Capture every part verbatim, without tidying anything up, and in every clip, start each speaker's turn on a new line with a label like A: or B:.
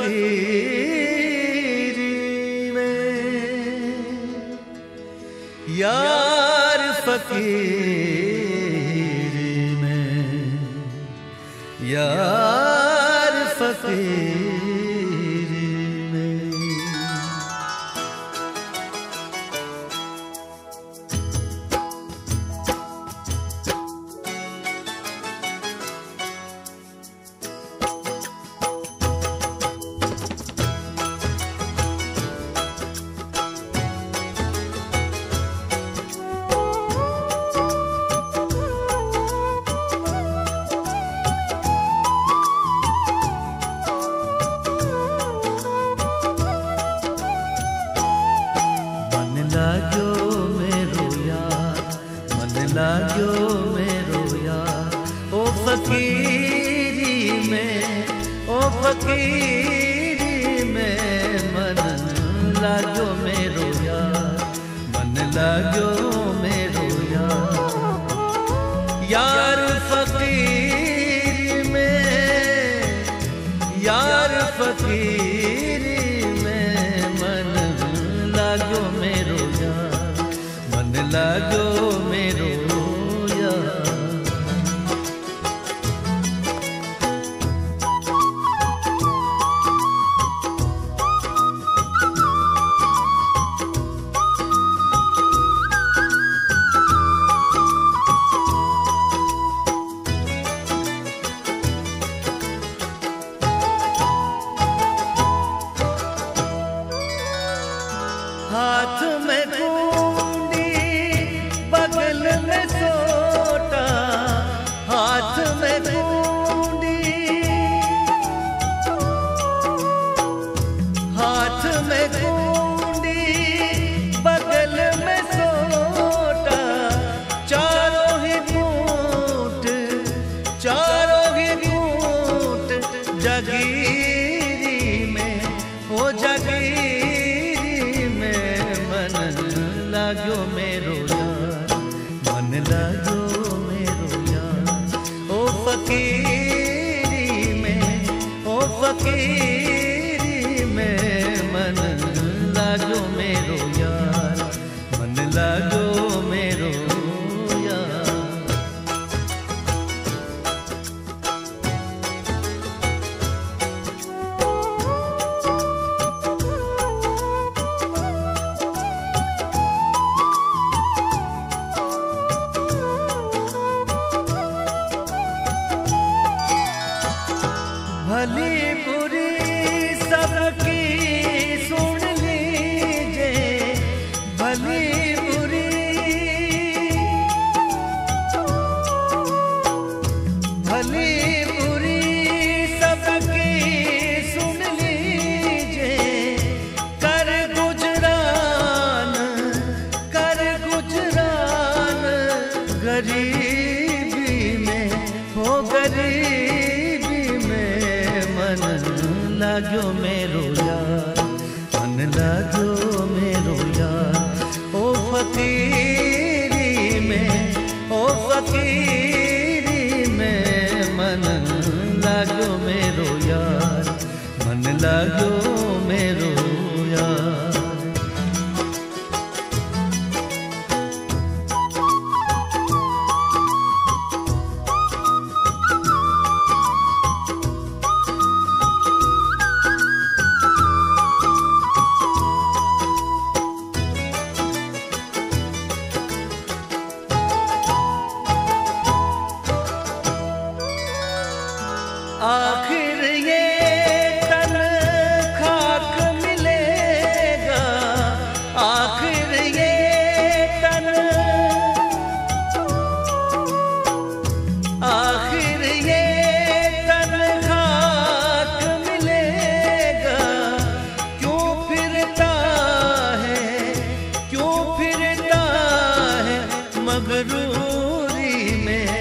A: फकीरी में, यार फकीरी में, यार फकीरी में। लागो मेरो यार, मन लागो मेरो यार, ओ फकीरी में, ओ फकीरी में, मन लागो मेरो यार, मन लागो मेरो यार, यार फकीरी में, यार फकीरी में, मन लागो मेरो यार, मन लागो मेरो यार। हाथ में कुंडी बगल में सोटा, हाथ में कुंडी, हाथ में कुंडी बगल में सोटा, चारों ही कूट, चारों ही कूट, जगीरी में, हो जगीरी लागो मेरो यार, मन लागो मेरो यार, ओ फकीरी में, ओ फकीरी में, मन लागो मेरो यार, मन लागो मेरो यार। भली बुरी सबकी सुन लीजिए, भली बुरी, भली बुरी सबकी सुन लीजिए, कर गुजरान, कर गुजरान, गरीबी में, हो गरीबी में, मन लागो मेरो यार, मन लागो मेरो यार, ओ फकीरी में, ओ फकीरी में, मन लागो मेरो यार, मन लागो मेरो यार। आखिर ये तन खाक मिलेगा, आखिर ये तन, आखिर ये तन खाक मिलेगा, क्यों फिरता है, क्यों फिरता है मगरूरी में,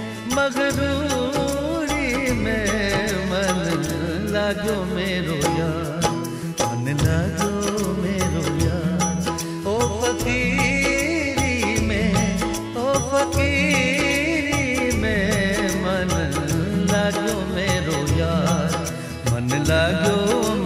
A: मगरूरी में, मन लागो मेरो यार, मन लागो मेरो यार, ओ फकीरी में, ओ फकीरी में, मन लागो मेरो यार, मन लागो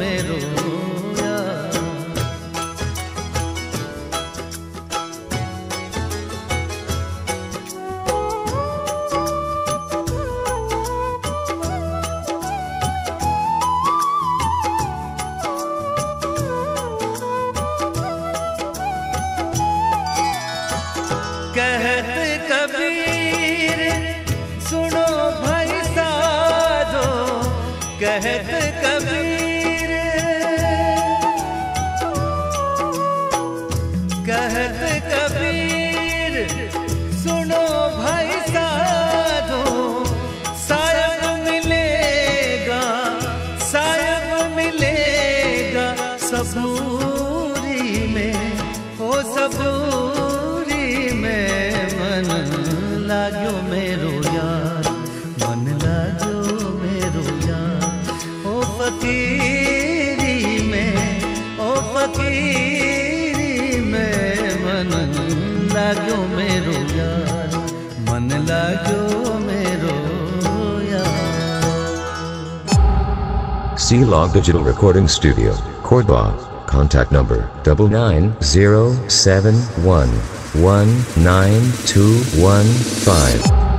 A: में ओ सबूरी में मन लाग्यो मेरो यार, मन लाग्यो मेरो यार। ओ फकीरी में ओ फकीरी में मन लाग्यो मेरो यार, मन लाग्यो मेरो यार।
B: C-Log Digital Recording Studio, Cordoba. Contact number double nine zero seven one one nine two one five.